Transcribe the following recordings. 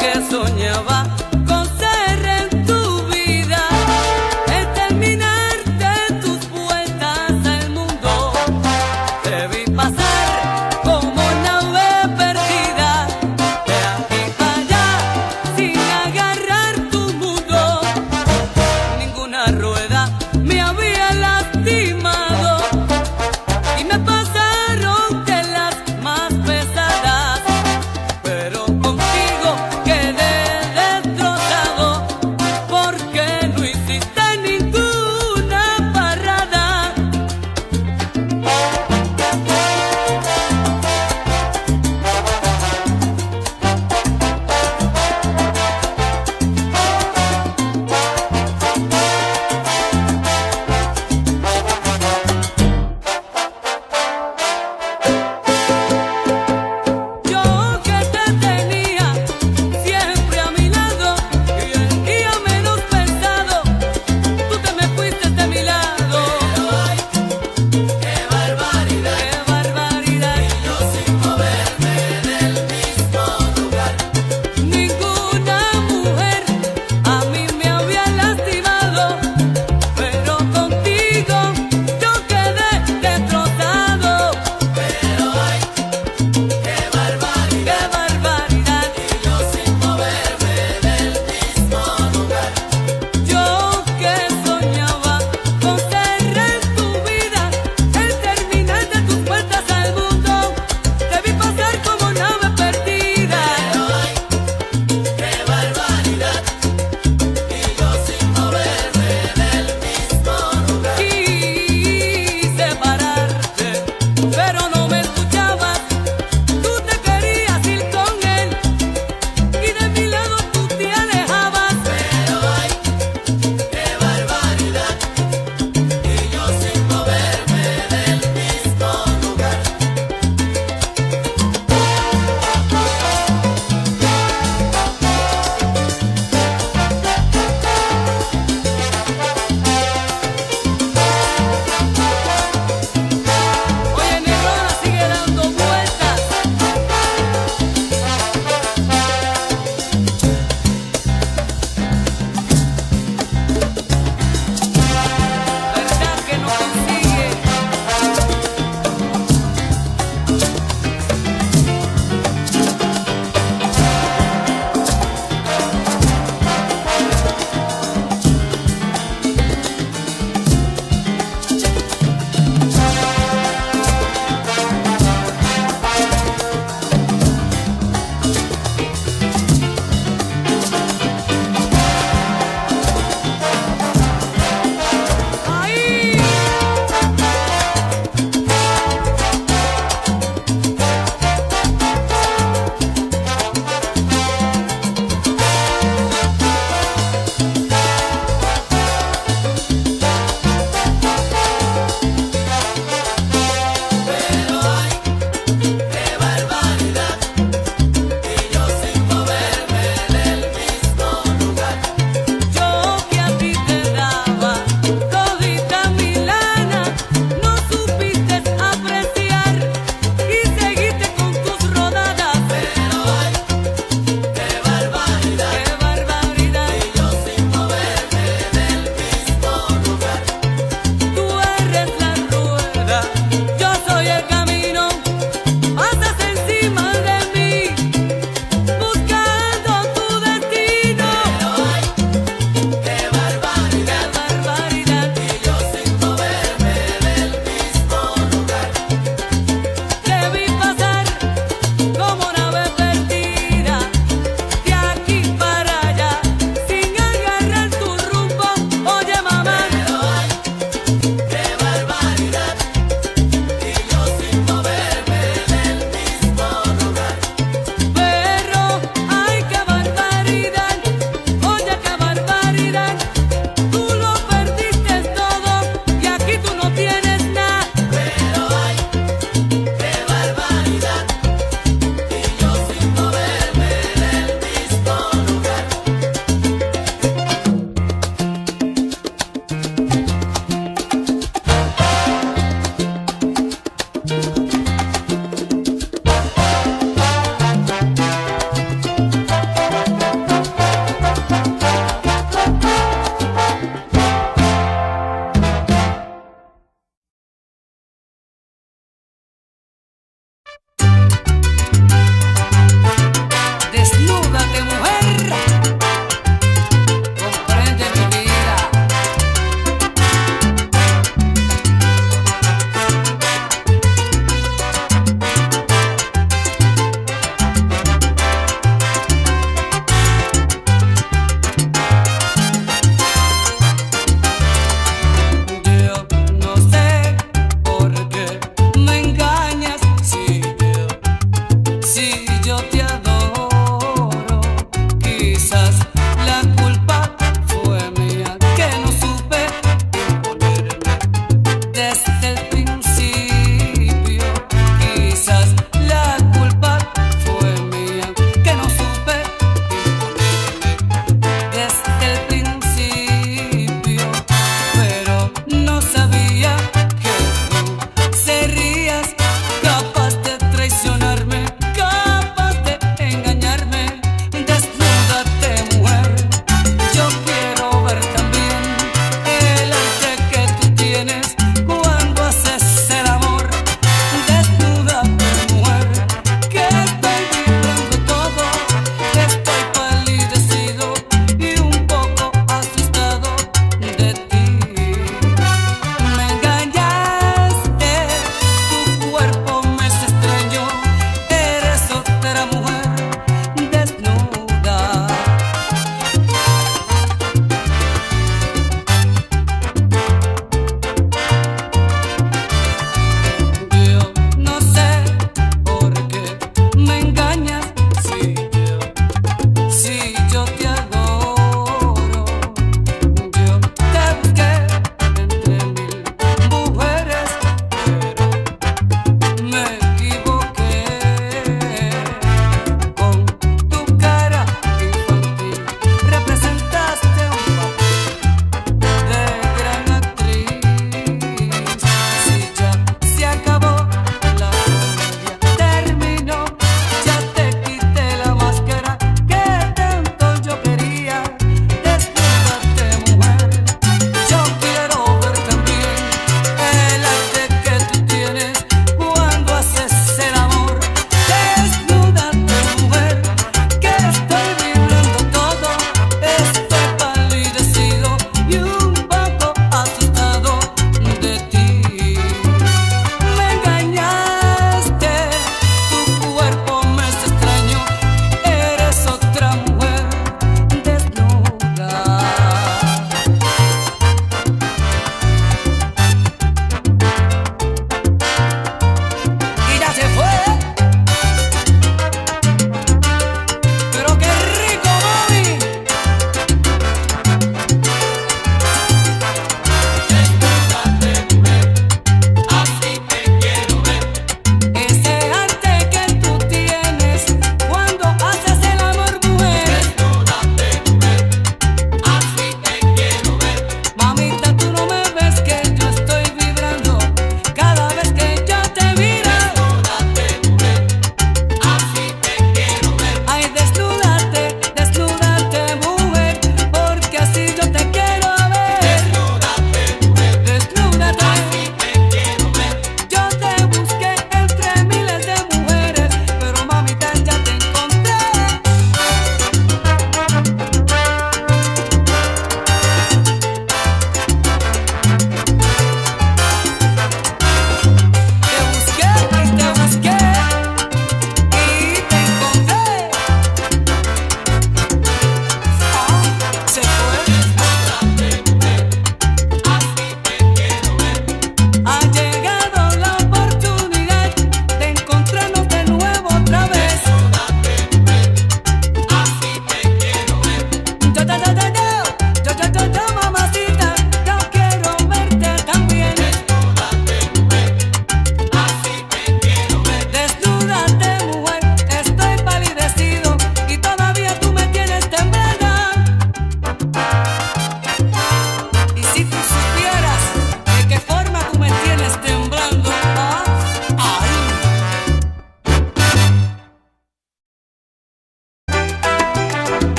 que soñaba con ser en tu vida, el terminarte tus vueltas al mundo. Te vi pasar como nave perdida, de aquí para allá, sin agarrar tu mundo. Ninguna rueda me había lastimado y me pasaron de las más pesadas, pero contigo quedé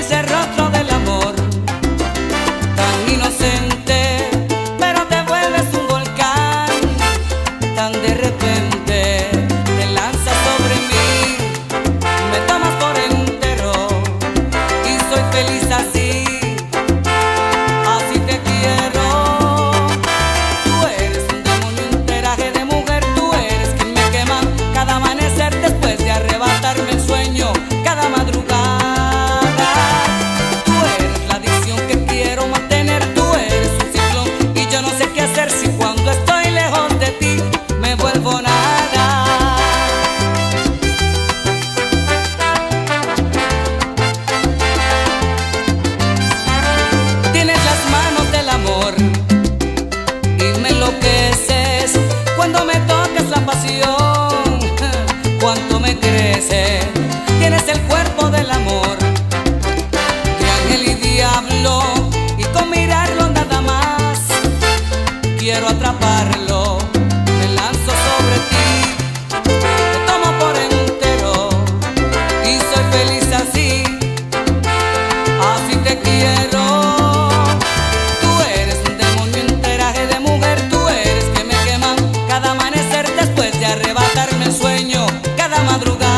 ese rostro del amor, tan inocente, pero te vuelves un volcán, tan de repente te lanzas sobre mí, me tomas por entero y soy feliz así, así te quiero. Tú eres un demonio, un traje de mujer, tú eres quien me quema cada amanecer después de arrebatarme el sueño, cada madrugada. Tú eres la adicción que quiero mantener, tú eres un ciclón y yo no sé qué hacer si cuando estoy lejos de ti me vuelvo nada. Tienes las manos del amor y me enloqueces cuando me tocas la pasión, cuánto me crece. Tienes el cuerpo del amor, de ángel y diablo, y con mirarlo nada más quiero atraparlo, me lanzo sobre ti, te tomo por entero y soy feliz así, así te quiero. Tú eres un demonio en traje de mujer, tú eres que me queman cada amanecer después de arrebatarme el sueño, cada madrugada.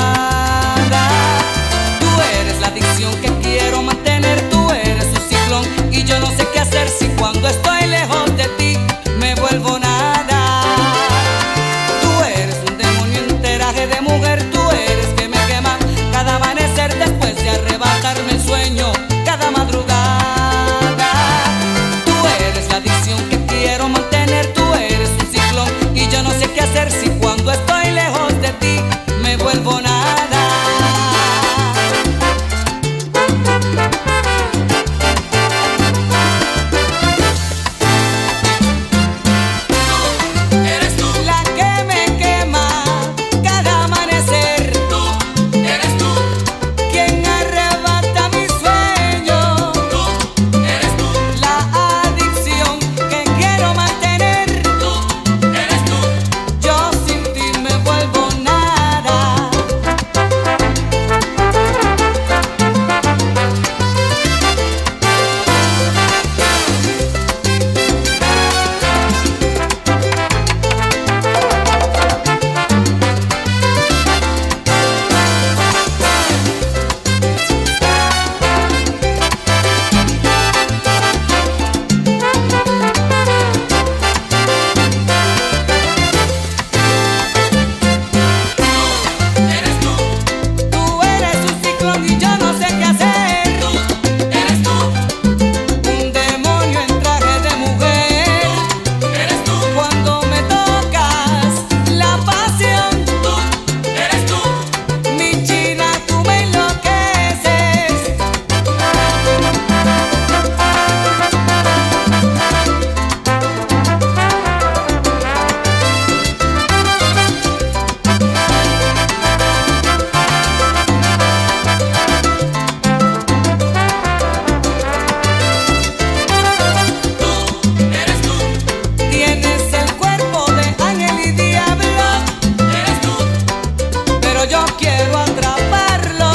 Tú eres la adicción que quiero mantener, tú eres un ciclón y yo no sé qué hacer si cuando estoy lejos de ti me vuelvo nada. Tú eres un demonio en traje de mujer, tú eres que me quema cada amanecer después de arrebatarme el sueño, cada madrugada. Tú eres la adicción que quiero mantener, tú eres un ciclón y yo no sé qué hacer si cuando estoy lejos de ti me vuelvo nada. Eres tú, La que me quema cada amanecer, eres tú, quien arrebata mi sueño, eres tú, la adicción que quiero mantener, eres tú. yo sin ti me vuelvo nada. Eres tú, Tú eres un ciclón y yo no sé qué hacer, eres tú, un demonio en traje de mujer, eres tú, cuando me tocas la pasión, eres tú, mi china tú me enloqueces. eres tú, Tienes el cuerpo de ángel y diablo, eres tú. pero yo quiero atraparlo.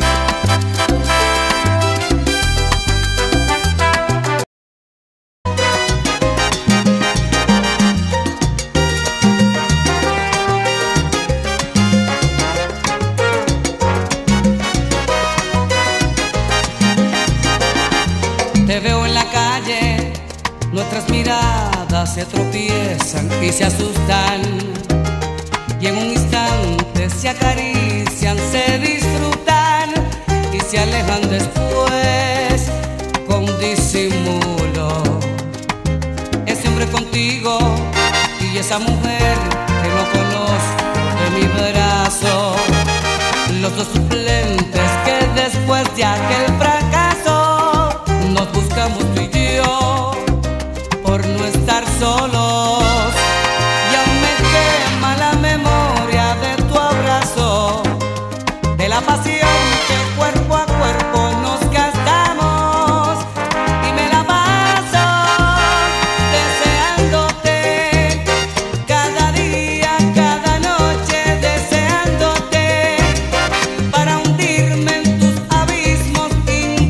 Te veo en la calle, nuestras miradas se tropiezan y se asustan, y en un instante se acarician, se disfrutan y se alejan después con disimulo. Ese hombre contigo y esa mujer que no conozco de mi brazo, los dos suplentes que después de aquel fracaso nos buscamos tú y yo por no estar solos, y aún me quema la memoria de tu abrazo, de la pasión que cuerpo a cuerpo nos gastamos, y me la paso deseándote cada día, cada noche deseándote, para hundirme en tus abismos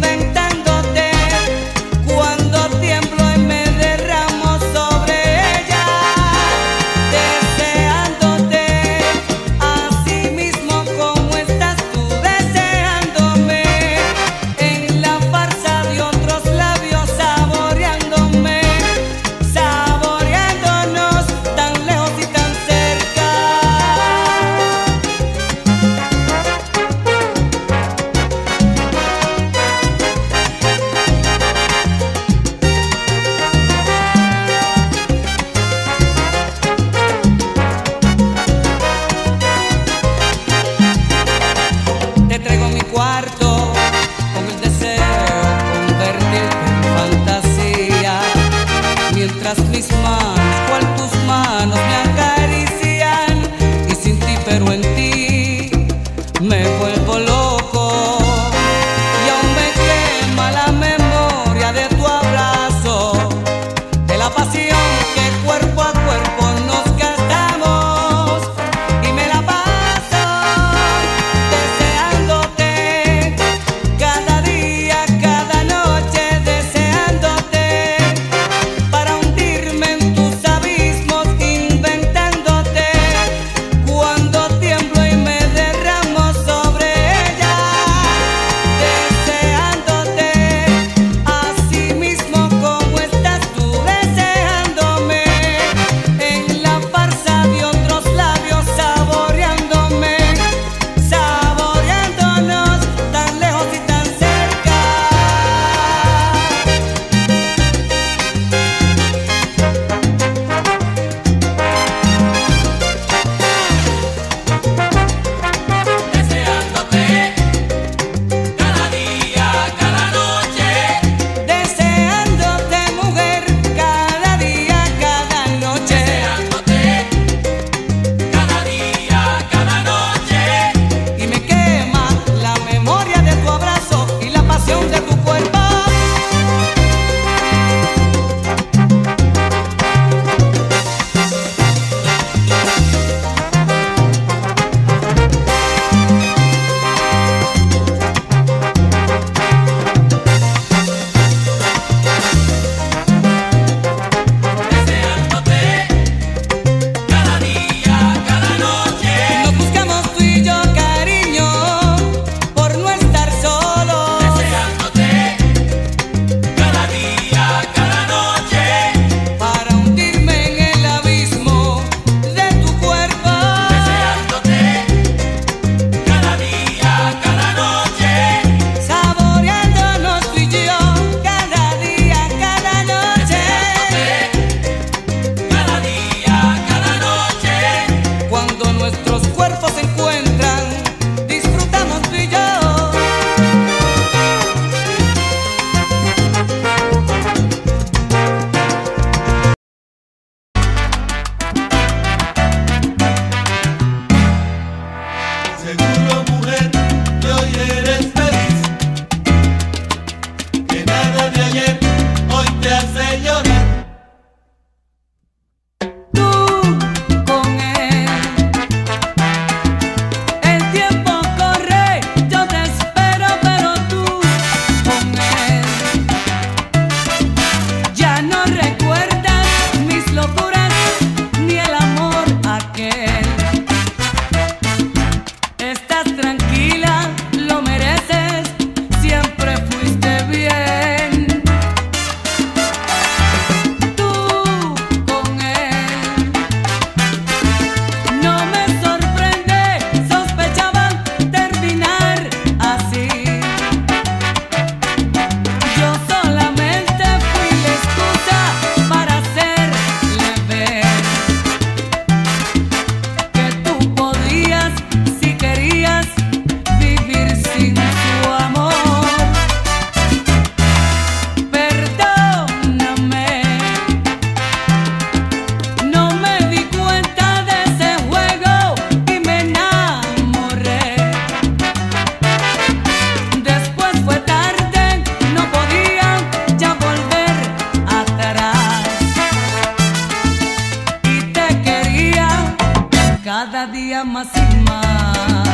más y más.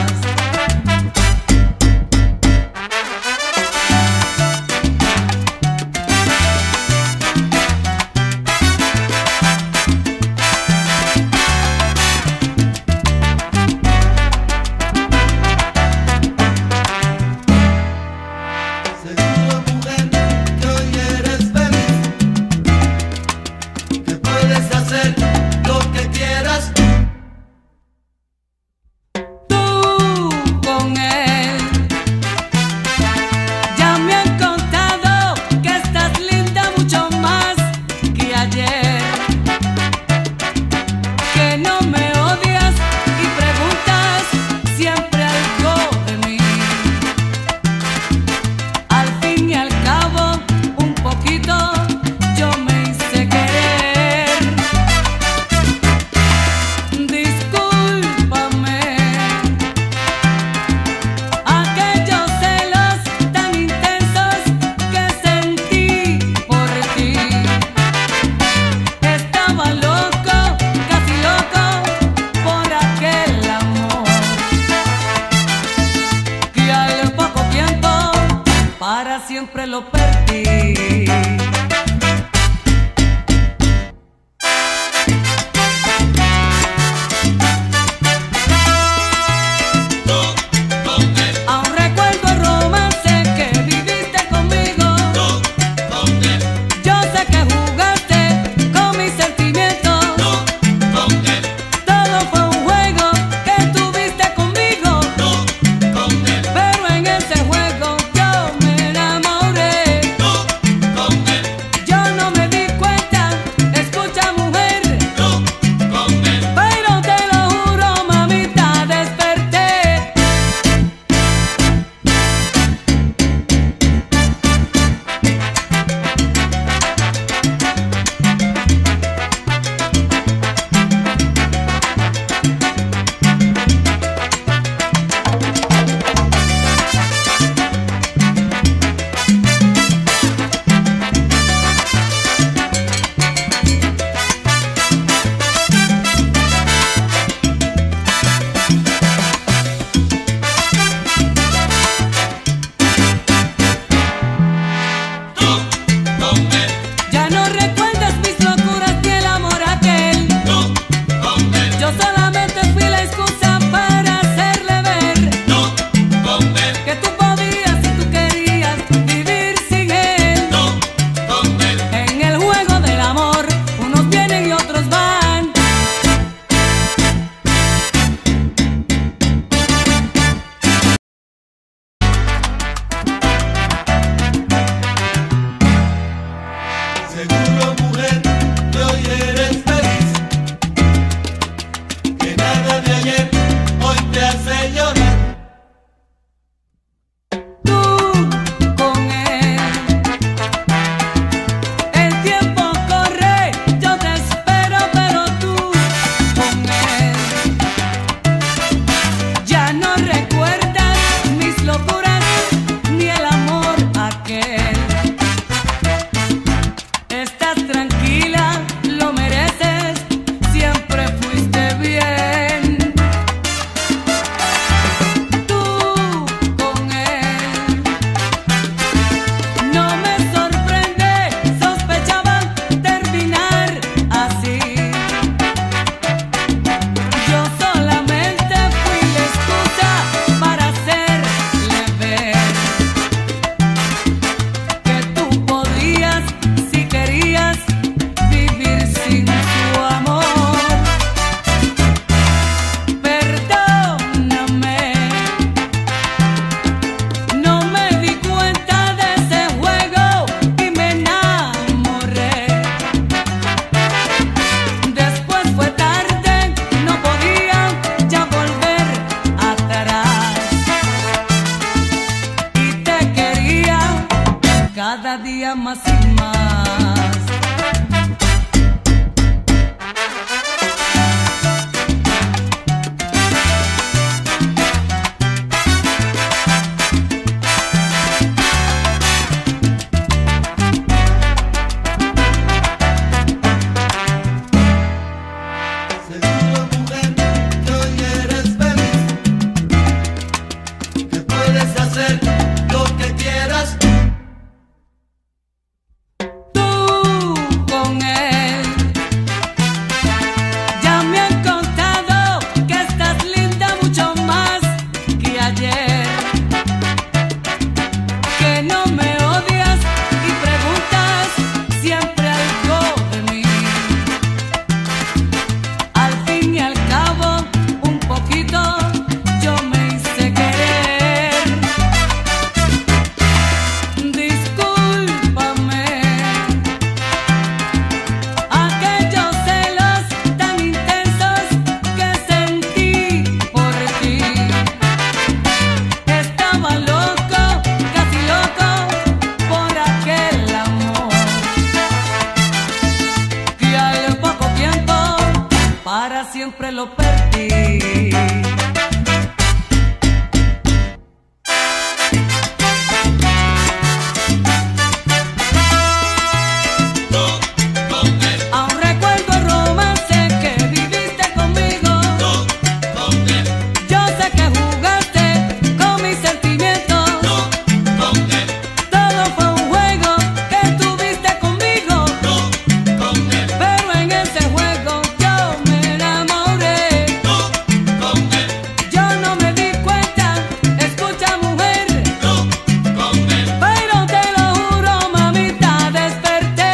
Siempre lo perdí. Aún recuerdo el romance que viviste conmigo. Yo sé que jugaste con mis sentimientos. Todo fue un juego que tuviste conmigo. Pero en ese juego cada día más y más. Seguro, mujer, que hoy eres siempre lo perdí. Aún recuerdo el romance que viviste conmigo. Yo sé que jugaste con mis sentimientos. Todo fue un juego que tuviste conmigo. Pero en ese juego yo me enamoré. Yo no me di cuenta, escucha mujer. Pero te lo juro, mamita, desperté.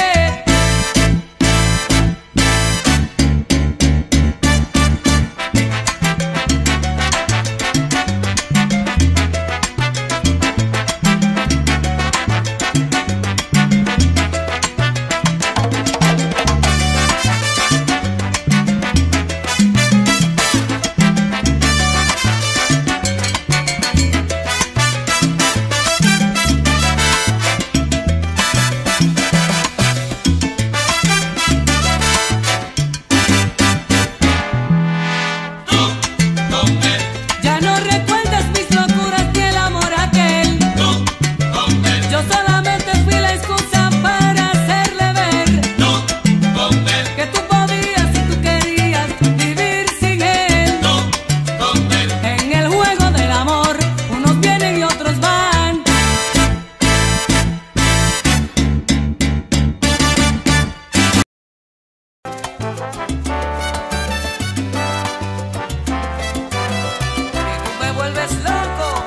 Ya no recuerdas mis locuras ni el amor aquel. Yo solamente fui la excusa para hacerle ver que tú podías y tú querías vivir sin él. En el juego del amor, unos vienen y otros van. Y tú me vuelves loco.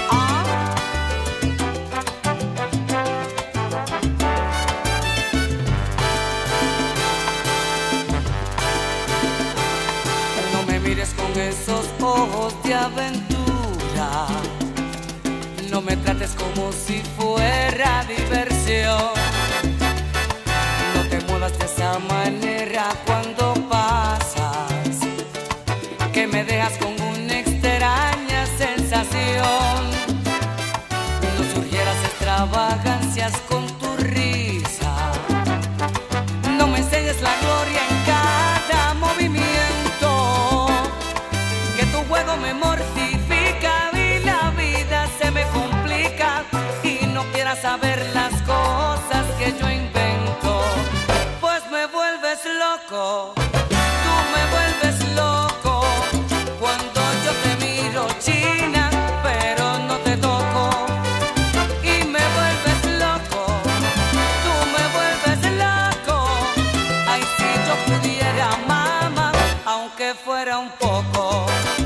No me mires con esos ojos de aventura. No me trates como si fuera diversión. No te muevas de esa manera cuando pasas, que me dejas con una extraña sensación. No surgieras extravagancias con tu risa. No me enseñes la gloria en cada movimiento, que tu juego me mortifica y la vida se me complica. Y no quieras saber las cosas que yo invento, pues me vuelves loco. Tú me vuelves loco cuando yo te miro, china, pero no te toco. Y me vuelves loco, tú me vuelves loco. Ay, si yo pudiera, mamá, aunque fuera un poco.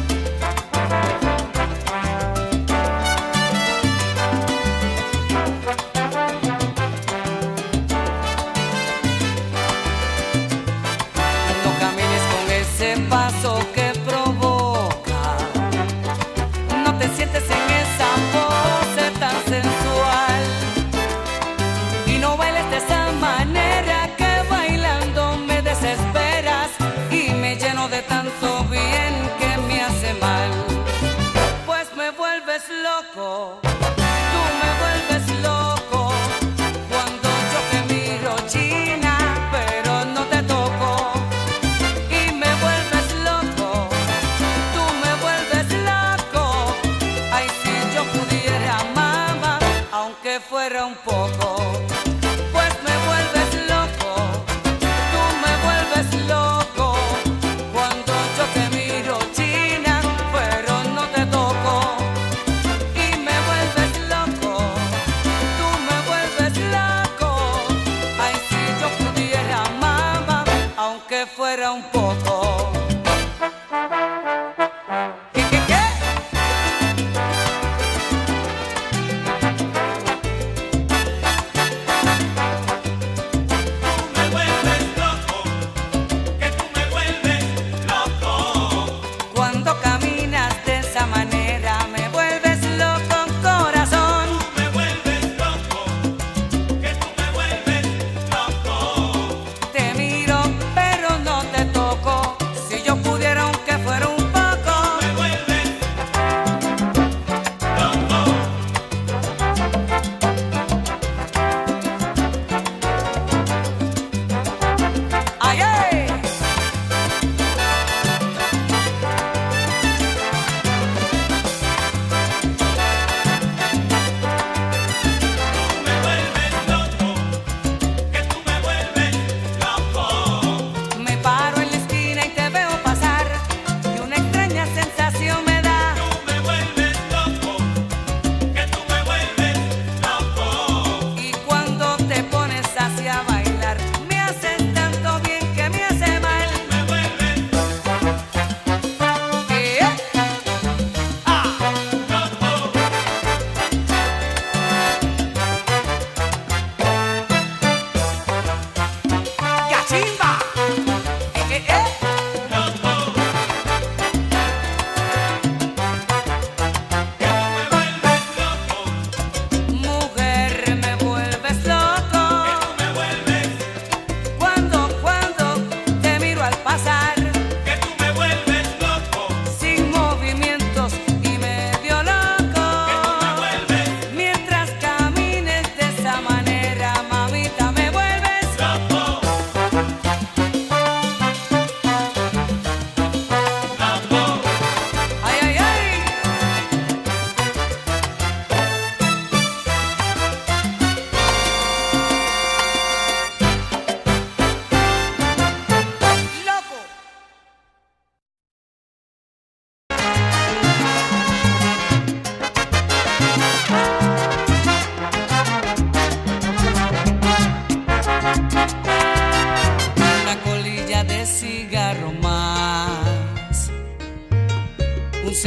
No camines con ese paso que provoca. No te sientes en esa pose tan sensual. Y no bailes de esa manera, que bailando me desesperas y me lleno de tanto bien que me hace mal. Pues me vuelves loco, tú me vuelves loco cuando yo te miro, china, pero no te toco. Y me vuelves loco, tú me vuelves loco. Ay, si yo pudiera, mamá, aunque fuera un poco. Pues me vuelves loco, tú me vuelves loco cuando yo te miro, china, pero no te toco. Y me vuelves loco, tú me vuelves loco. Ay, si yo pudiera, mamá, aunque fuera un poco. ¿Qué? Cuando caminas de esa manera me vuelves loco, corazón. Te miro pero no te toco.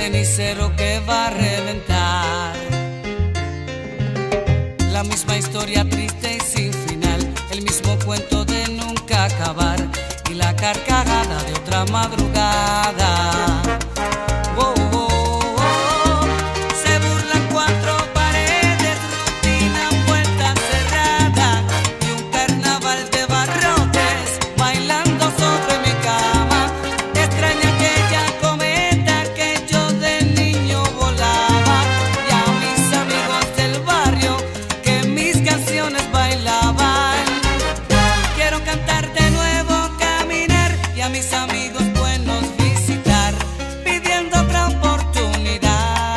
cenicero que va a reventar. La misma historia triste y sin final, el mismo cuento de nunca acabar y la carcajada de otra madrugada. Oh, oh, oh. Se burlan cuatro paredes, rutina, puerta cerrada y un carnaval de barrotes bailando sobre mi cama. Extraña aquella cometa que yo de niño volaba y a mis amigos del barrio que mis canciones bailaban. Quiero cantar de nuevo, caminar y a mis amigos buenos visitar, pidiendo otra oportunidad.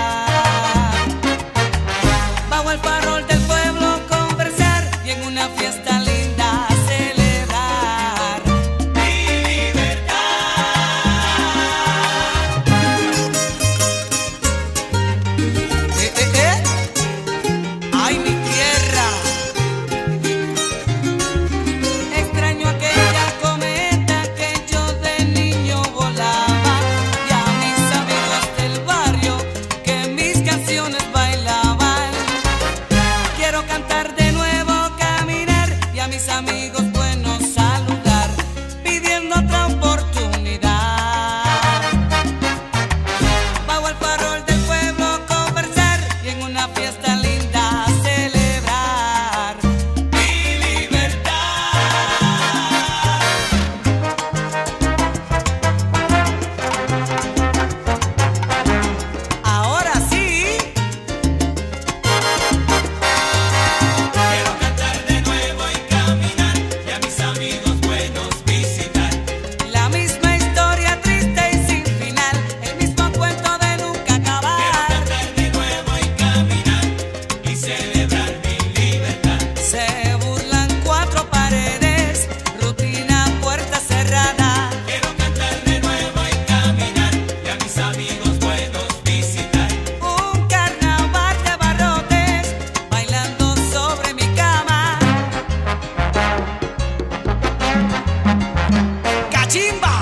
Bajo el farol del pueblo conversar y en una fiesta linda celebrar mi libertad. ¡Ay, mi tierra! Extraño aquella cometa que yo de niño volaba y a mis amigos del barrio que mis canciones bailaban. Quiero cantar de nuevo, caminar y a mis amigos buenos saludar, pidiendo otra oportunidad. Bajo el farol del pueblo conversar y en una fiesta linda celebrar mi libertad. Ahora sí, Quiero cantar de nuevo y caminar y a mis amigos buenos visitar. la misma historia triste y sin final, el mismo cuento de nunca acabar. Cantar de nuevo y caminar y celebrar mi libertad. Se burlan cuatro paredes, rutina, puerta cerrada. Quiero cantar de nuevo y caminar y a mis amigos buenos visitar. Un carnaval de barrotes bailando sobre mi cama. ¡Cachimba!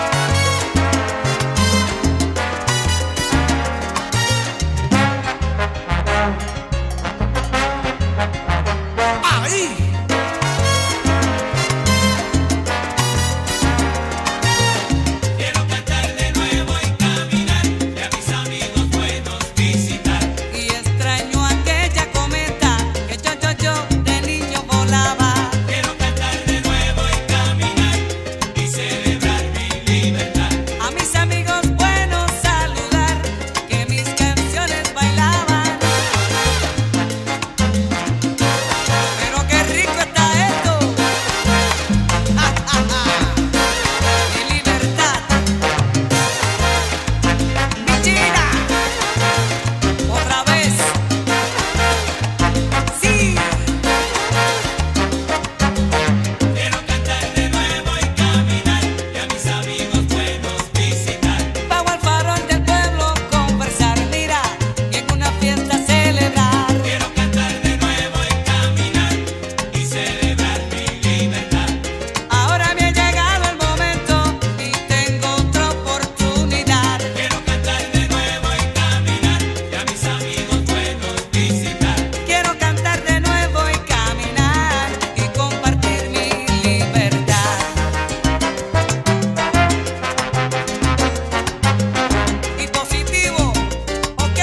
¡Ahí! Quiero cantar de nuevo y caminar y a mis amigos buenos visitar. Y extraño aquella cometa que yo de niño volaba. Quiero cantar de nuevo y caminar y celebrar mi libertad. A mis amigos buenos saludar, que mis canciones bailaban. Pero qué rico está esto. ¡Ja, ja, ja! Mi libertad. Mi China. Otra vez. Sí. Quiero cantar de nuevo y caminar y a mis amigos buenos visitar. Bajo el farol del pueblo conversar, mira, y en una fiesta celebrar. Quiero cantar de nuevo y caminar y celebrar mi libertad. Ahora me ha llegado el momento y tengo otra oportunidad. Quiero cantar de nuevo y caminar y a mis amigos buenos visitar. Quiero cantar de nuevo y caminar y compartir mi libertad. Y positivo, ¿ok?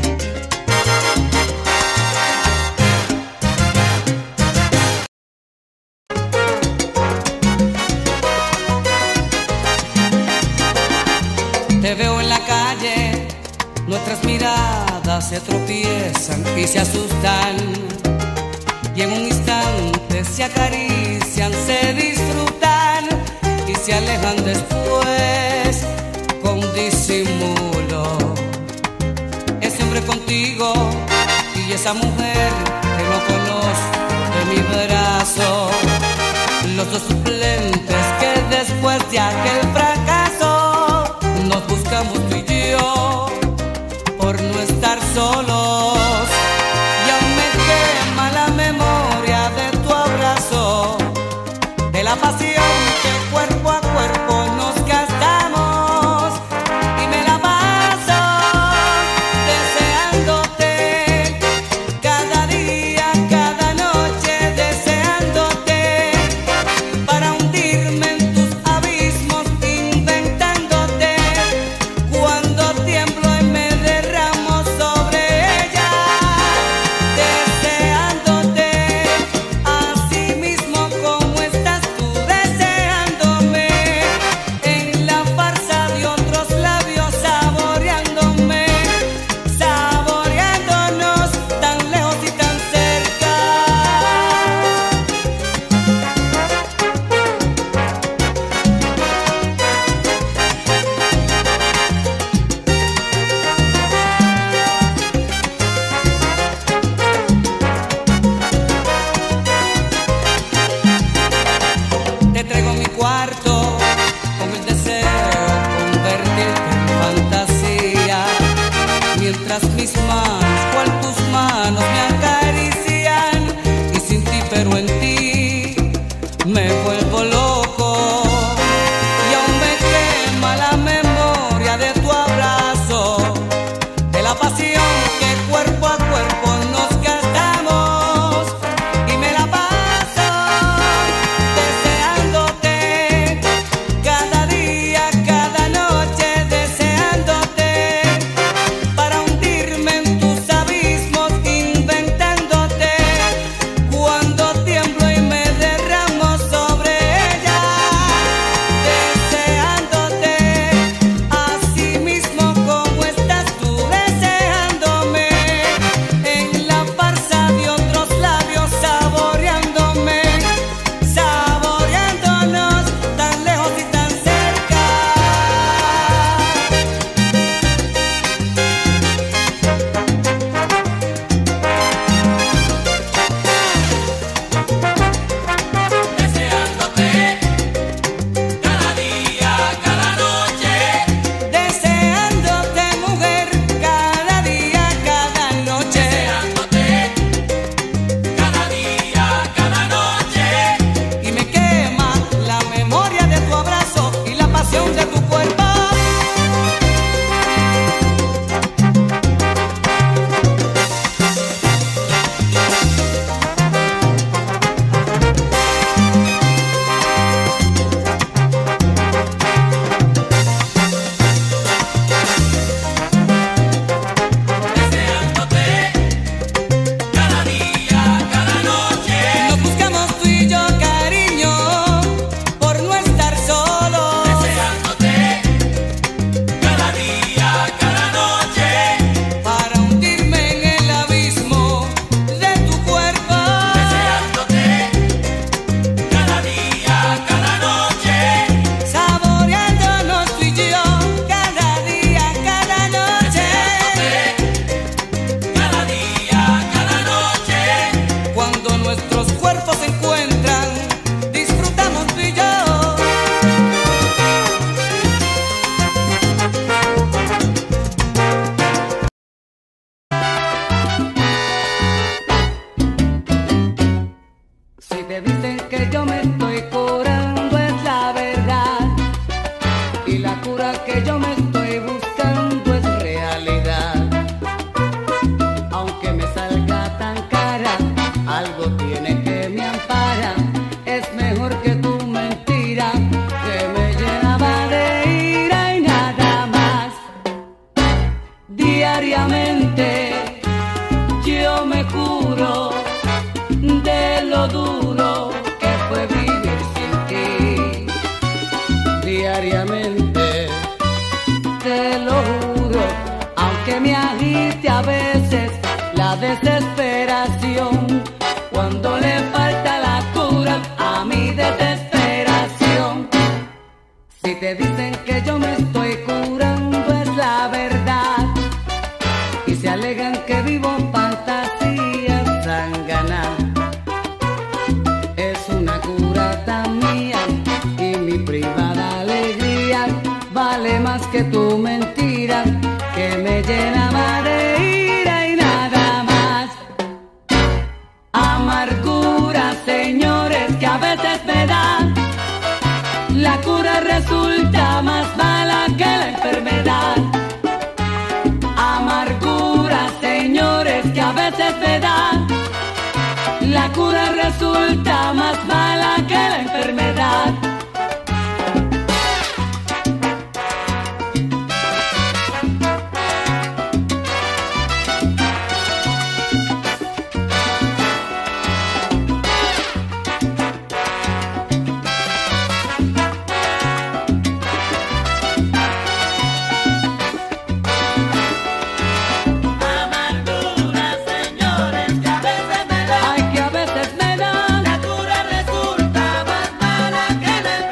Te veo en la calle, nuestras miradas se tropiezan y se asustan. Y en un instante se acarician, se disfrutan y se alejan después con disimulo. Ese hombre contigo y esa mujer que no conozco de mi brazo. Los dos suplentes que después de aquel fracaso nos buscamos tú y yo por no estar solos. Y aún me quema la memoria de tu abrazo, de la pasión que cuerpo a cuerpo nos gastamos. Y me la paso pero en ti me vuelvo loco. Y aún me quema la memoria de tu abrazo, de la pasión que cuerpo a cuerpo nos gastamos. Y me la paso deseándote, cada día, cada noche deseándote, para hundirme en tus abismos, inventándote. Cuando tiemblo y me derramo sobre ella, deseándote, así mismo como estás tú deseándome, en la farsa de otros labios saboreándome, saboreándonos tan lejos y tan cerca. Deseándote cada día, cada noche. Deseándote, mujer, cada día, cada noche. Deseándote cada día, cada noche. Y me quema la memoria de tu abrazo y la pasión de tu cuerpo. Deseándote cada día, cada noche. Nos buscamos tú y yo, cariño, por no estar solos. Deseándote cada día, cada noche. Para hundirme en el abismo de tu cuerpo. Deseándote cada día, cada noche. Saboreándonos tú y yo, cada día, cada noche. Cada día, cada noche. Cuando nuestros cuerpos se encuentran, disfrutamos tú y yo. Si te dicen que yo me estoy curando es la verdad, y la cura que yo me estoy buscando es realidad. Aunque me salga tan cara, algo tiene que me ampara. Es mejor que tu mentira, que me llenaba de ira y nada más. Diariamente yo me curo de lo duro que fue vivir sin ti. Diariamente te lo juro, aunque me agite a veces la desesperación, cuando le falta la cura a mi desesperación. Si te dicen que yo me estoy curando es la verdad, y se alegan que vivo fantasías zángana. Es una cura tan mía y mi privada alegría vale más que tu mentira, que me llenaba de ira y nada más. Amargura, señores, que a veces me da. La cura resulta más mala que la enfermedad. Amargura, señores, que a veces me da. La cura resulta más mala que la enfermedad. Amargura, señores, que a veces me da. Ay, que a veces me da. La cura resulta más mala que la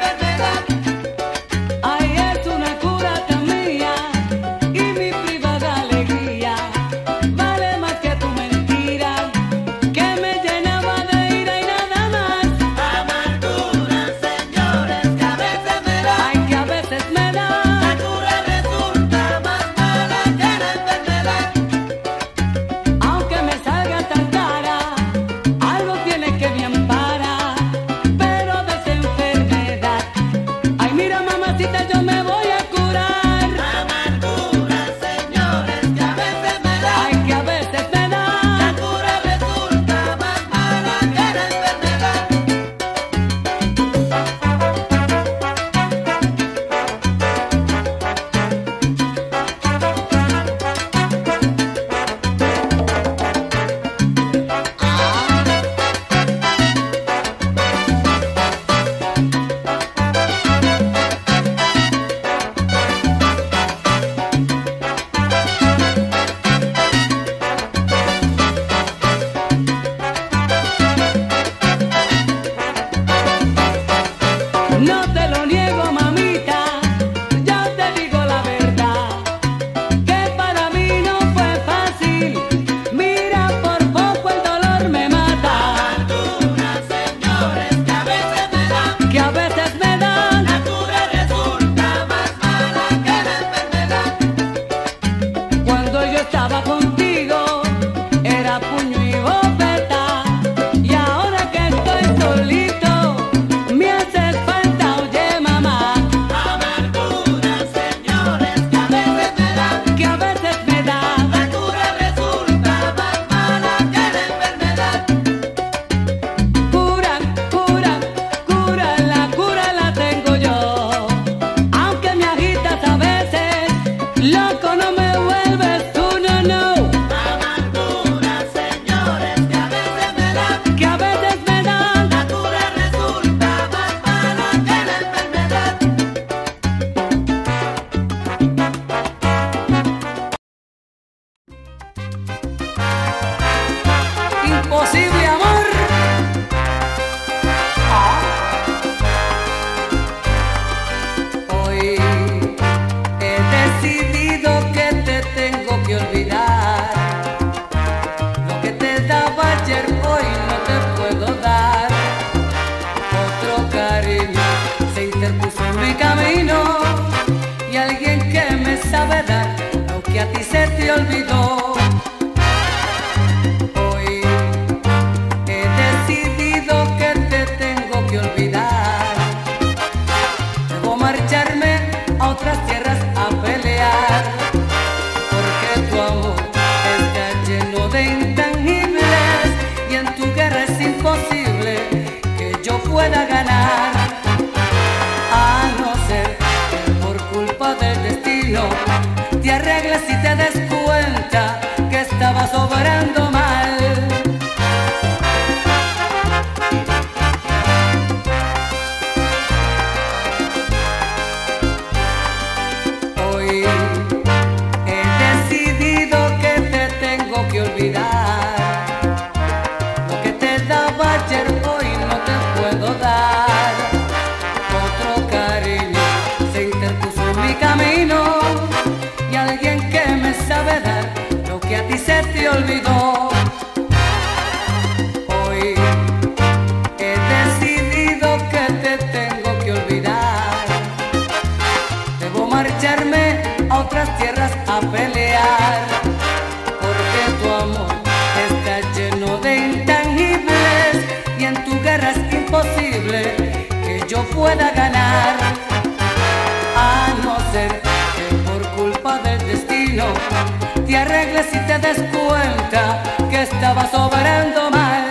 olvidó. Hoy he decidido que te tengo que olvidar. Debo marcharme a otras tierras a pelear, porque tu amor está lleno de intangibles y en tu guerra es imposible que yo pueda ganar. A no ser que por culpa del destino te arregles y te des cuenta que estabas obrando mal. Hoy he decidido que te tengo que olvidar. Lo que te daba ayer hoy no te puedo dar. Otro cariño se interpuso en mi camino y alguien que me sabe dar lo que a ti se te olvidó. Hoy he decidido que te tengo que olvidar. Debo marcharme a otras tierras a pelear, porque tu amor está lleno de intangibles y en tu guerra es imposible que yo pueda ganar. A no ser que por culpa del destino te arregles y te des cuenta que estabas obrando mal.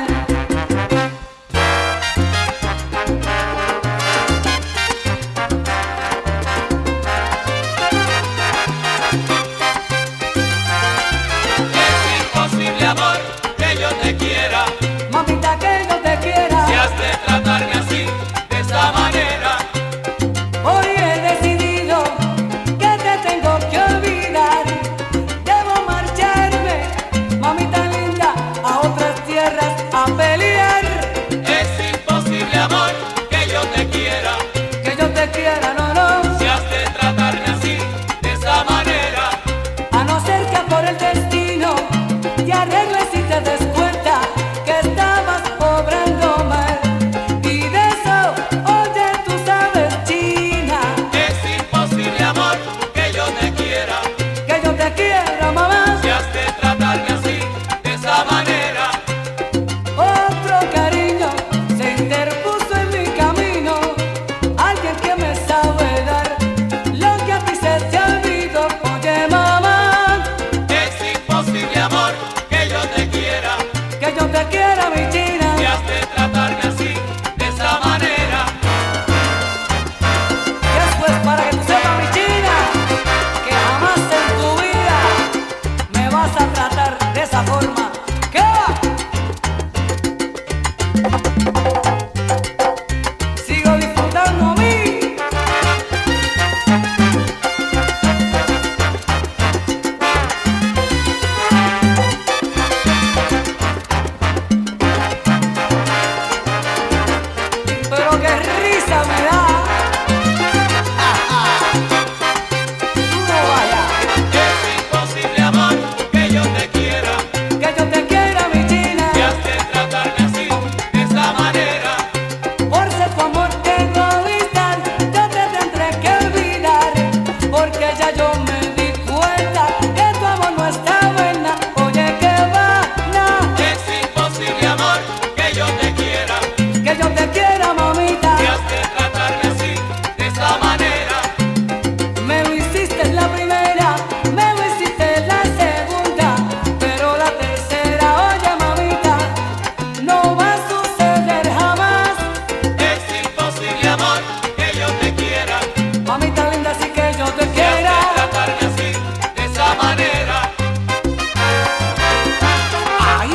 Es imposible, amor, que yo te quiera, Mamita, que yo te quiera. si has de tratarme así, de esta manera. Hoy he decidido que te tengo que olvidar. Debo marcharme, mamita linda, a otras tierras a pelear. Es imposible, amor, que yo te quiera, Que yo te quiera, no, no. si has de tratarme así, de esta manera. A no ser que por el destino te arregles y te des cuenta que estabas obrando mal. Y de eso, oye, tú sabes, China, Es imposible, amor, que yo te quiera, que yo te quiero, mamá. si has de tratarme así, de esa manera. Otro cariño se interpuso en mi camino, alguien que me sabe dar lo que a ti se te olvidó. Oye, mamá, Es imposible, amor, que yo te quiera, que yo te quiera, mi China. si has de tratarme así, de esa manera. Y eso es para que tú sepas, mi China, que jamás en tu vida me vas a tratar de esa forma. ¿Qué va? Sigo disfrutando a mí. Pero qué risa me da. Tú no vayas, Es imposible, amor, que yo te quiera, que yo te quiera, mi China. si has de tratarme así, de esa manera. Por ser tu amor egoísta, yo te tendré que olvidar, porque ya yo me di cuenta que tu amor no está buena. Oye, que va, no, Es imposible, amor, que yo te quiera, que yo te quiera, mamita. si has de tratarme así, de esa manera. Me lo hiciste la primera, me lo hiciste la segunda, pero la tercera, oye, mamita, no va a suceder jamás. Es imposible, amor, que yo te quiera, Mamita linda, así que yo te si has de quiera. tratarme así, de esa manera. Ay.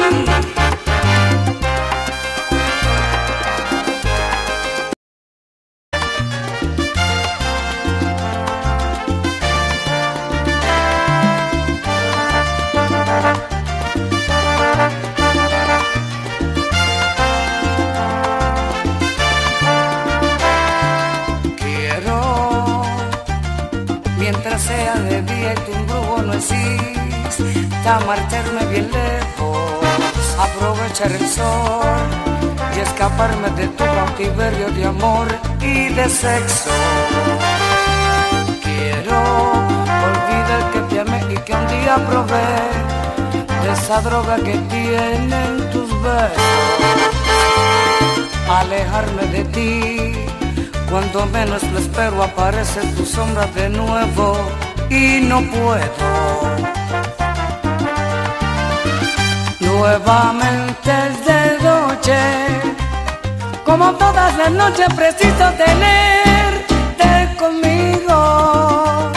Quiero, mientras sea de día y tu embrujo no exista, marcharme bien lejos, aprovechar el sol y escaparme de tu cautiverio de amor y de sexo. Quiero olvidar que te amé y que un día probé de esa droga que tienen tus besos. Alejarme de ti, cuando menos lo espero aparece tu sombra de nuevo y no puedo. Nuevamente es de noche, como todas las noches preciso tenerte conmigo.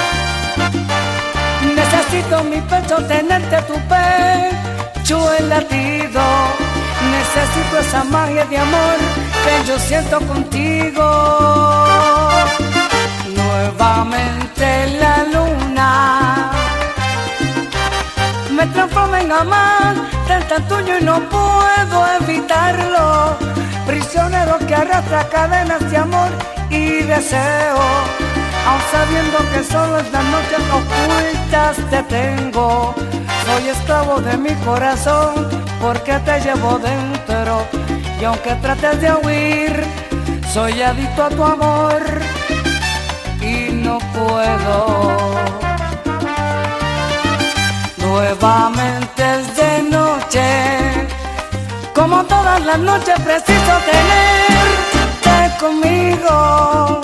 Necesito mi pecho tenerte tu pecho el latido. Necesito esa magia de amor que yo siento contigo. Nuevamente la luna me transforma en amante tan tuyo y no puedo evitarlo. Prisionero que arrastra cadenas de amor y deseo, aun sabiendo que solo en las noches ocultas te tengo. Soy esclavo de mi corazón porque te llevo dentro, y aunque trates de huir, soy adicto a tu amor y no puedo. Nuevamente es de noche, como todas las noches preciso tenerte conmigo.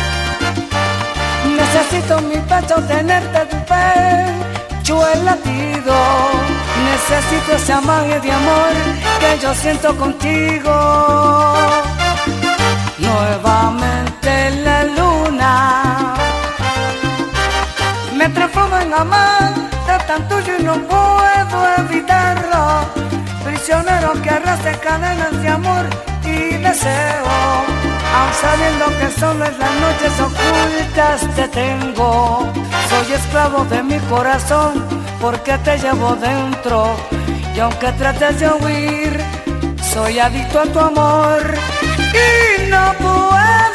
Necesito mi pecho tenerte tu pecho el latido. Necesito esa magia de amor que yo siento contigo. Nuevamente la luna me transforma en amante tan tuyo y no puedo evitarlo. Prisionero que arrastra cadenas de amor y deseo, aun sabiendo que solo en las noches ocultas te tengo. Soy esclavo de mi corazón porque te llevo dentro, y aunque trates de huir, soy adicto a tu amor y no puedo.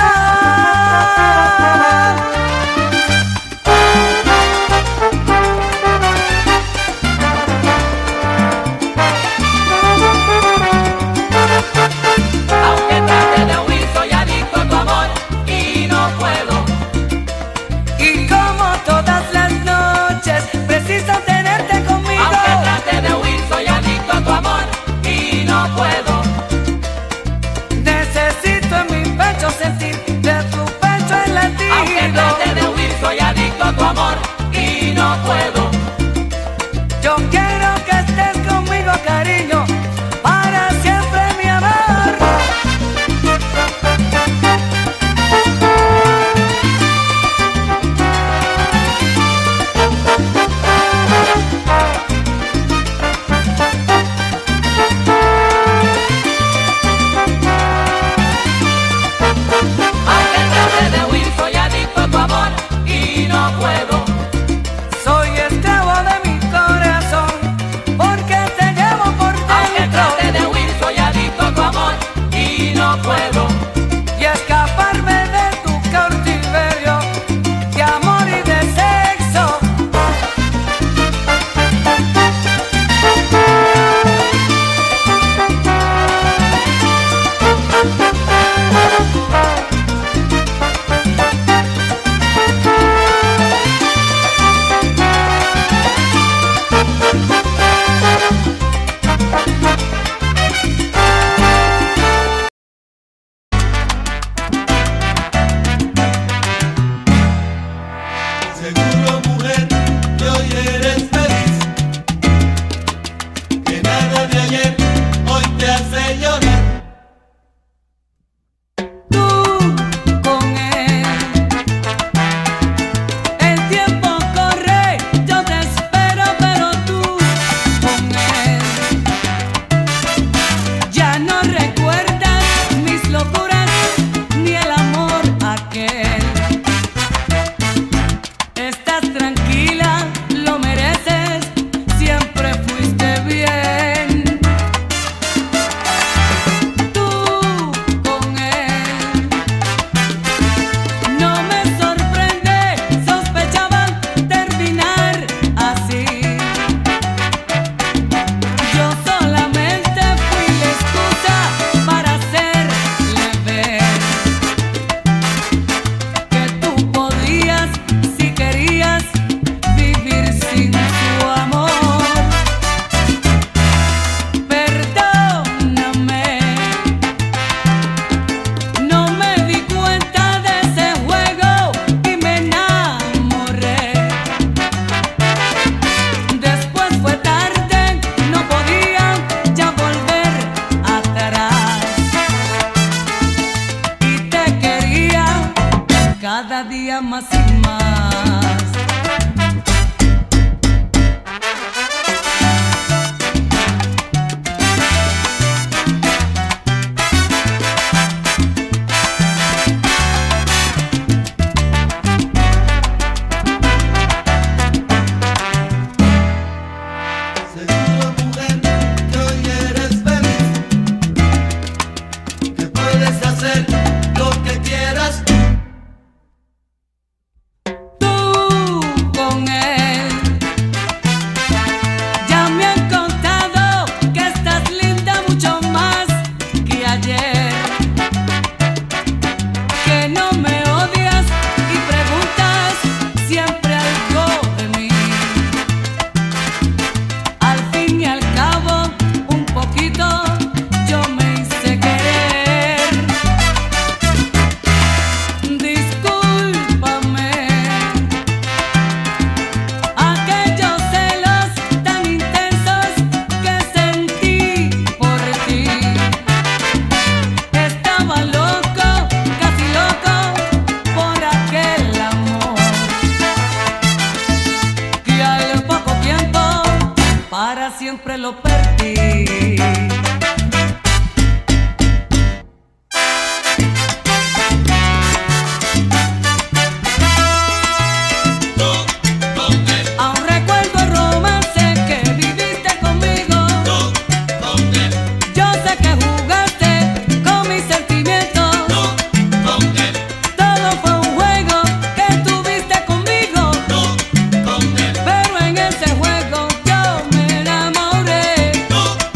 Sentir de tu pecho el latido. Aunque trate de huir, soy adicto a tu amor y no puedo. Yo quiero que estés conmigo, cariño, para siempre, mi amor. De huir, soy adicto a tu amor y no puedo. Soy cada día más y más. Siempre lo perdí. Aún recuerdo el romance que viviste conmigo. Yo sé que jugaste con mis sentimientos. Todo fue un juego que tuviste conmigo. Pero en ese juego yo me enamoré.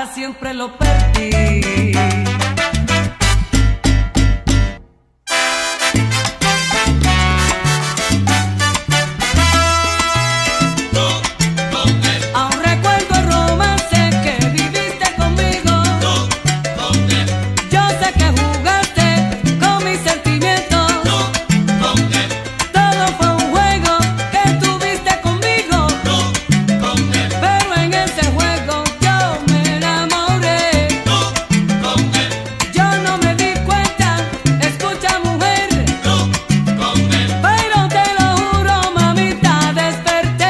para siempre lo perdí. Aún recuerdo el romance que viviste conmigo. Yo sé que jugaste con mis sentimientos. Todo fue un juego que tuviste conmigo. Pero en ese juego yo me enamoré. Yo no me di cuenta, escucha mujer. Pero te lo juro, mamita, desperté.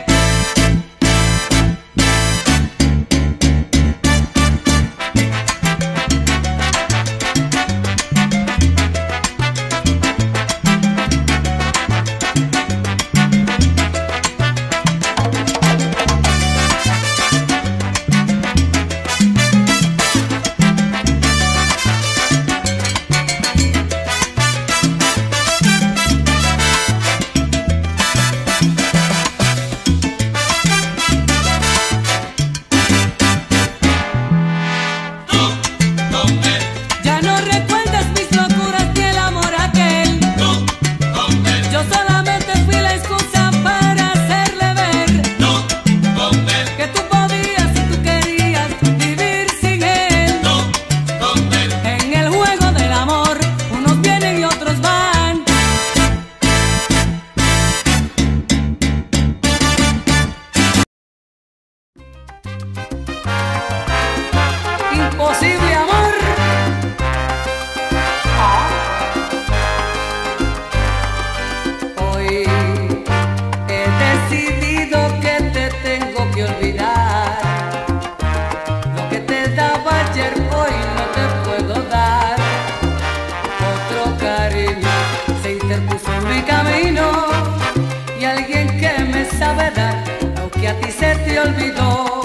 Ya no recuerdas mis locuras ni el amor aquel. Yo solamente fui la excusa para hacerle ver que tú podías y tú querías vivir sin él. En el juego del amor, unos vienen y otros van. Imposible amor. Hoy he decidido que te tengo que olvidar. Lo que te daba ayer hoy no te puedo dar. Otro cariño se interpuso en mi camino y alguien que me sabe dar lo que a ti se te olvidó.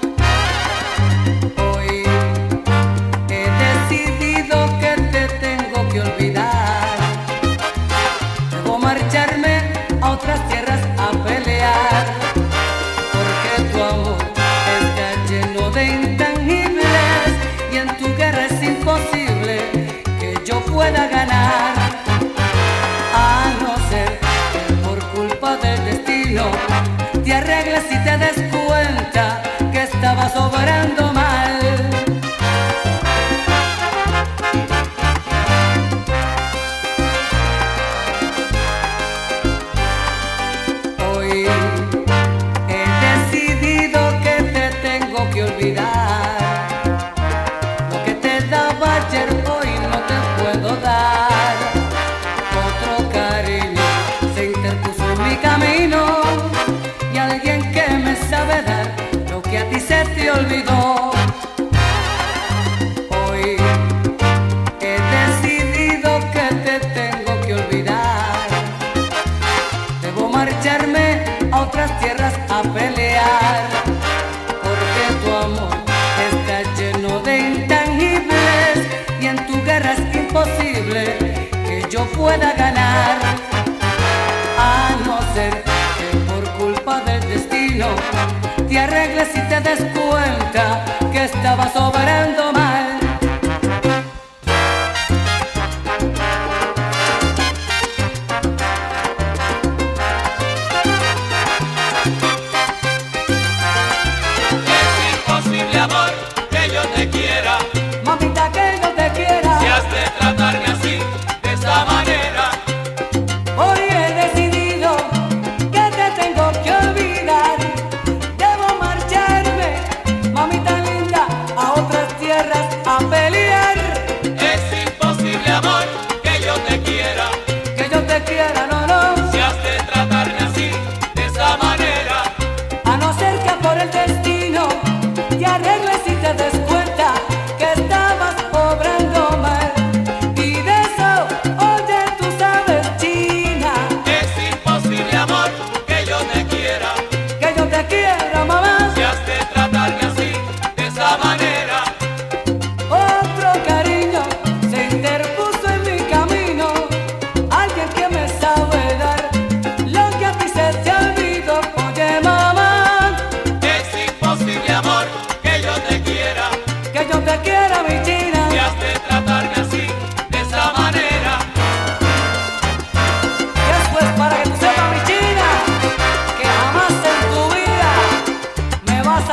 Hoy he decidido que te tengo que olvidar. Debo marcharme a otras tierras a pelear, porque tu amor está lleno de intangibles y en tu guerra es imposible que yo pueda ganar. A no ser que por culpa del destino te arregles y te des cuenta que estabas obrando mal. Hoy he decidido que te tengo que olvidar. Lo que te daba ayer hoy no te puedo dar. Otro cariño se interpuso en mi camino y alguien que me sabe dar lo que a ti se te olvidó. Hoy he decidido que te tengo que olvidar. Debo marcharme a otras tierras a pelear, porque tu amor está lleno de intangibles y en tu guerra es imposible que yo pueda ganar. A no ser que por culpa del destino te arregles y te des cuenta que estabas obrando mal. Es imposible, amor, que yo te quiera. Mamita, que yo te quiera. Si has de tratarme así, de esta manera. Hoy he decidido que te tengo que olvidar. Debo marcharme, mamita linda, a otras tierras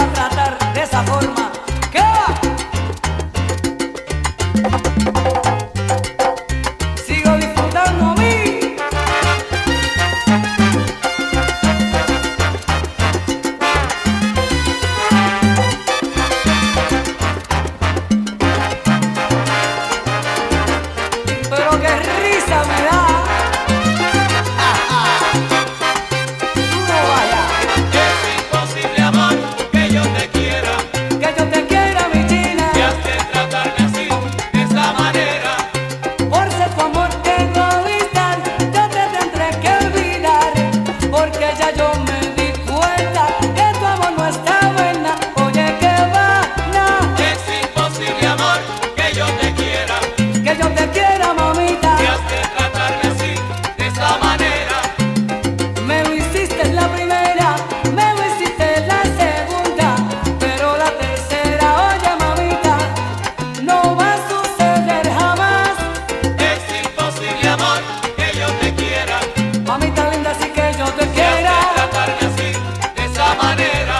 a tratar de esa forma. ¿Qué va? Sigo disfrutando a mí. Pero qué risa me da. Tú no vayas. Es imposible, amor, que yo te quiera. Que yo te quiera, mi china. Y has de tratarme así, de esta manera. Por ser tu amor egoísta, yo te tendré que olvidar. Porque ya yo me di cuenta que tu amor no está buena. Oye, que va, no. Es imposible, amor, que yo te quiera. Que yo te quiera, mamita. Y has de tratarme así, de esta manera. Me lo hiciste la primera, me lo hiciste la segunda, pero la tercera, oye, mamita, no va a suceder jamás. Es imposible, amor, que yo te quiera. Mamita linda, así que yo te Y has de quiera. tratarme así, de esa manera.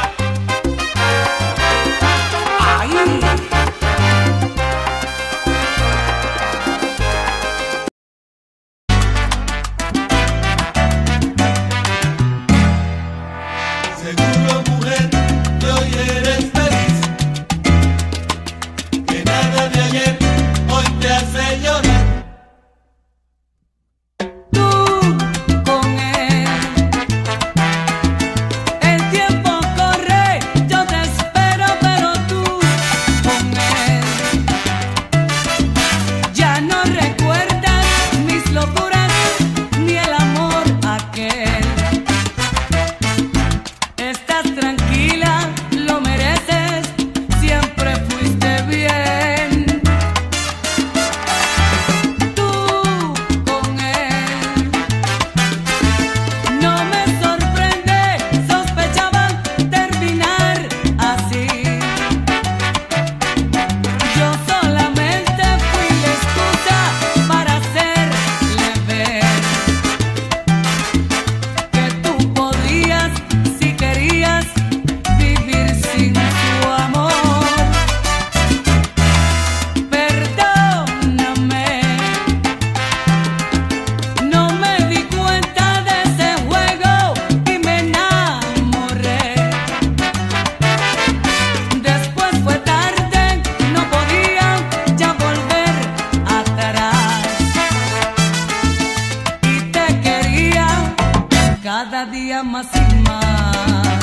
Ay. Seguro, mujer, que hoy eres feliz. Que nada de ayer hoy te hace llorar. Tú con él, el tiempo corre, yo te espero, pero tú con él, ya no recuerdas mis locuras ni el amor aquel. Estás tranquila, lo mereces, siempre fuiste bien. Tú con él, no me sorprende, sospechaba terminar así. Yo solamente fui la excusa para hacerle ver que tú podías, si querías, vivir sin su amor. Perdóname, no me di cuenta de ese juego y me enamoré. Después fue tarde, no podía ya volver atrás. Y te quería cada día más y más.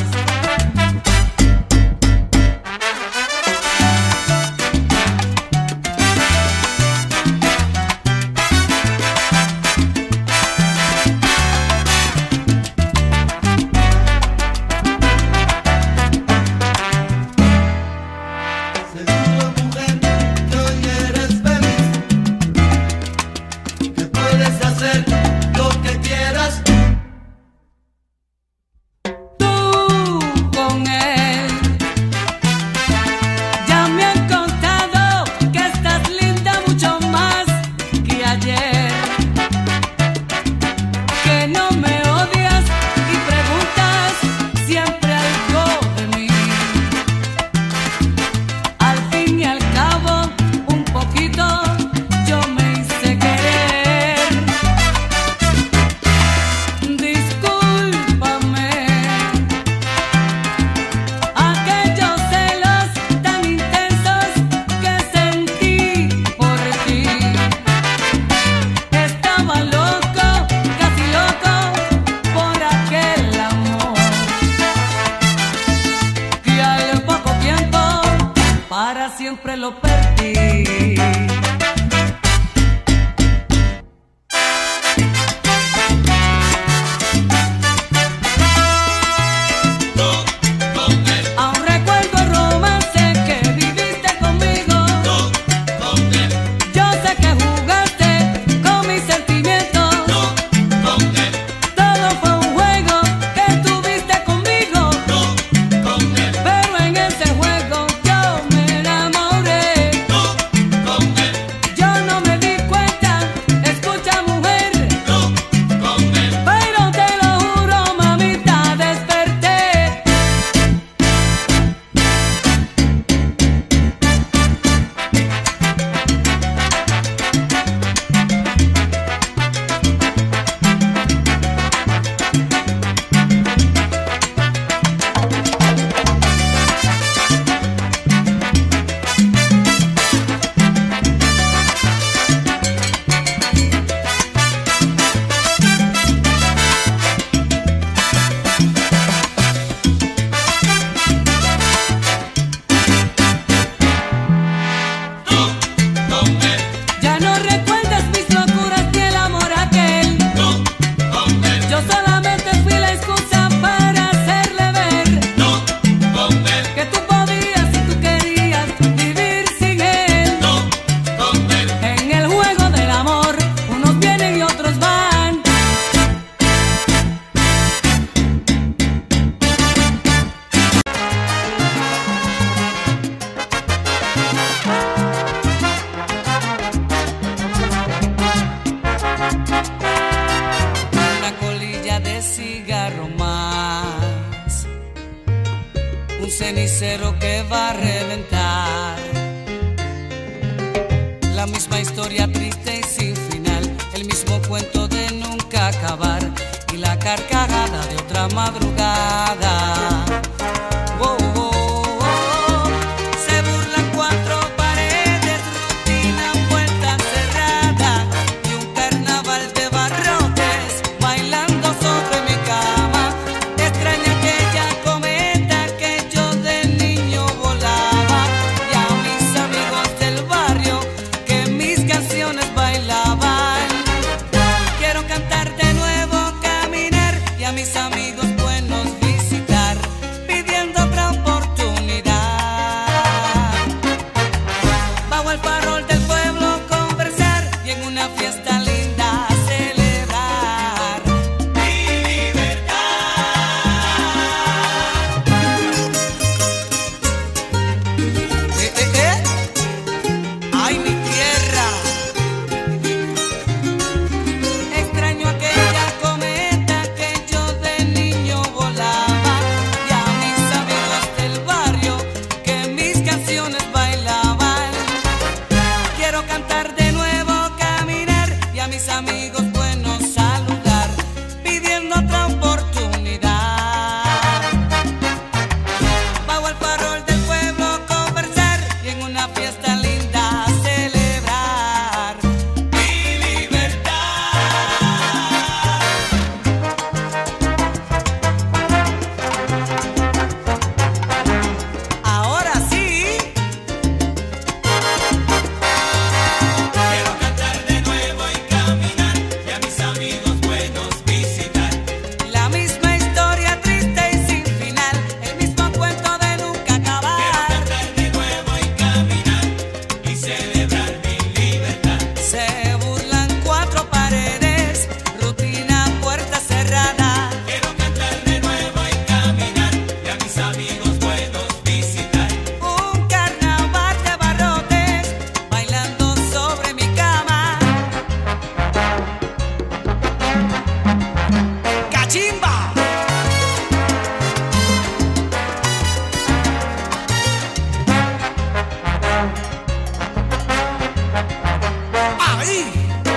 Seguro, mujer, que hoy eres feliz. Que puedes hacer lo que quieras. Tú con él, ya me han contado que estás linda mucho más que ayer, que no me odias y preguntas siempre algo de mí. Al fin y al cabo, un poquito yo me hice querer. Discúlpame aquellos celos tan intensos que sentí por ti. Estaba loco, casi loco, por aquel amor que al poco tiempo para siempre lo perdí. No, con él, Aún recuerdo el romance que viviste conmigo. no, con él, Yo sé que jugaste con mis sentimientos. no, con él, Todo fue un juego que tuviste conmigo. no, con él, Pero en ese juego yo me enamoré. no, con cenicero que va a reventar. La misma historia triste y sin final, el mismo cuento de nunca acabar y la carcajada de otra madrugada. Oh, oh, oh, oh. Se burlan cuatro paredes, rutina, puerta cerrada y un carnaval de barrotes bailando sobre mi cama. Extraña aquella cometa que yo de niño volaba y a mis amigos del barrio que mis canciones bailaban. Quiero cantar de nuevo, caminar y a mis amigos buenos visitar, pidiendo otra oportunidad. Bajo el farol del pueblo conversar y en una fiesta linda celebrar mi libertad. ¡Ay, mi tierra! Extraño aquella cometa que yo de niño volaba y a mis amigos del barrio que mis canciones bailaban. Quiero cantar de nuevo, caminar y a mis amigos buenos saludar, pidiendo otra oportunidad. Bajo el farol del pueblo conversar y en una fiesta linda celebrar mi libertad. Ahora sí, Quiero cantar de nuevo y caminar y a mis amigos buenos visitar. la misma historia triste y sin final, el mismo cuento de nunca Quiero acabar. cantar de nuevo y caminar y celebrar mi libertad. Se burlan cuatro paredes, rutina, puerta cerrada. Quiero cantar de nuevo y caminar y a mis amigos buenos visitar. Un carnaval de barrotes bailando sobre mi cama. ¡Cachimba! ¡Ahí!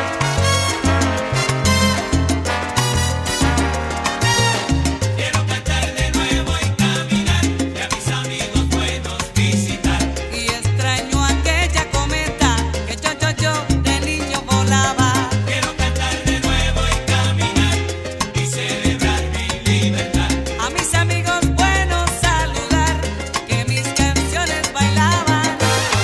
Quiero cantar de nuevo y caminar y a mis amigos buenos visitar. Y extraño aquella cometa que yo de niño volaba. Quiero cantar de nuevo y caminar y celebrar mi libertad. A mis amigos buenos saludar, que mis canciones bailaban.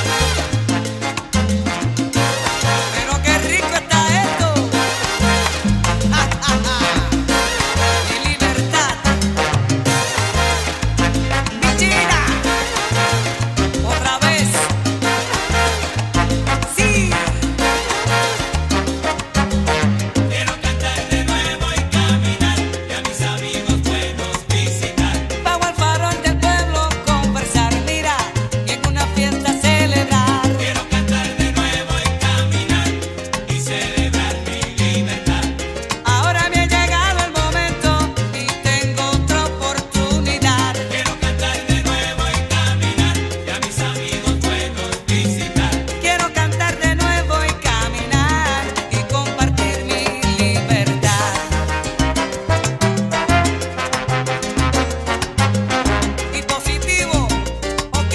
Pero qué rico está esto. ¡Ja, ja, ja! Mi libertad. Mi China. Otra vez. Sí. Quiero cantar de nuevo y caminar y a mis amigos buenos visitar. Bajo el farol del pueblo conversar, mira, y en una fiesta celebrar. Quiero cantar de nuevo y caminar y celebrar mi libertad. Ahora me ha llegado el momento y tengo otra oportunidad. Quiero cantar de nuevo y caminar y a mis amigos buenos visitar. Quiero cantar de nuevo y caminar y compartir mi libertad. Y positivo, ¿ok?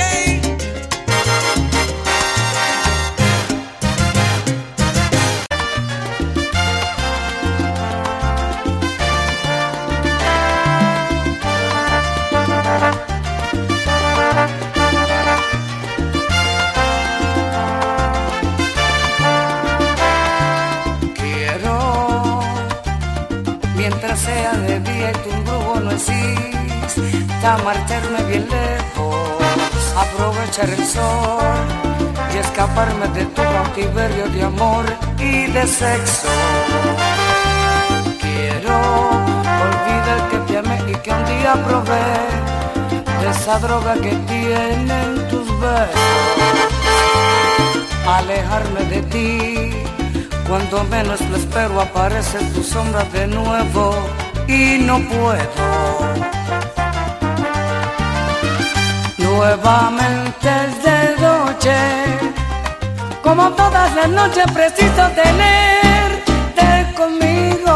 Quiero, mientras sea de día y tu embrujo no exista, marcharme bien lejos, aprovechar el sol y escaparme de tu cautiverio de amor y de sexo. Quiero olvidar que te amé y que un día probé de esa droga que tienen tus besos. Alejarme de ti, cuando menos lo espero aparece tu sombra de nuevo y no puedo. No Nuevamente es de noche, como todas las noches preciso tenerte conmigo.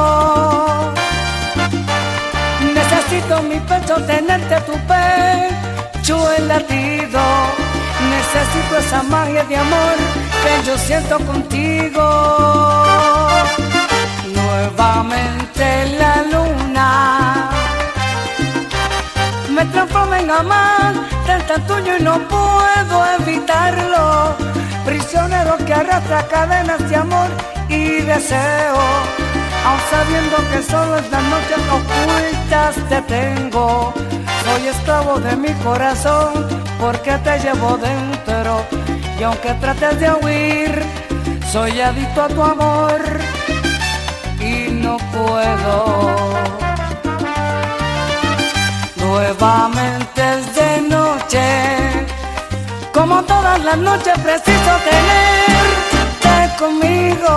Necesito mi pecho tenerte tu pecho el latido. Necesito esa magia de amor que yo siento contigo. Nuevamente la luna me transforma en amante tan tuyo y no puedo evitarlo. Prisionero que arrastra cadenas de amor y deseo, aun sabiendo que solo en las noches ocultas te tengo. Soy esclavo de mi corazón porque te llevo dentro, y aunque trates de huir, soy adicto a tu amor y no puedo. Nuevamente es de noche, como todas las noches preciso tenerte conmigo.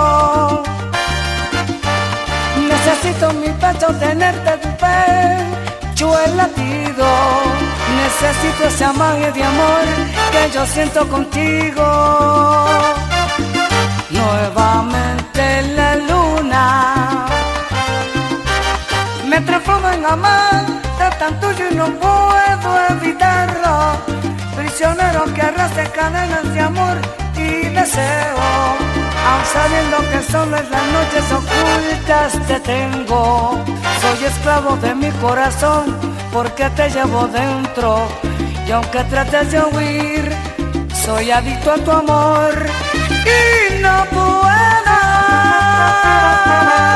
Necesito en mi pecho tenerte tu pecho el latido. Necesito esa magia de amor que yo siento contigo. Nuevamente la luna me transforma en amante tan tuyo y no puedo evitarlo. Prisionero que arrastra cadenas de amor y deseo, aun sabiendo que solo en las noches ocultas te tengo. Soy esclavo de mi corazón porque te llevo dentro, y aunque trates de huir, soy adicto a tu amor y no puedo.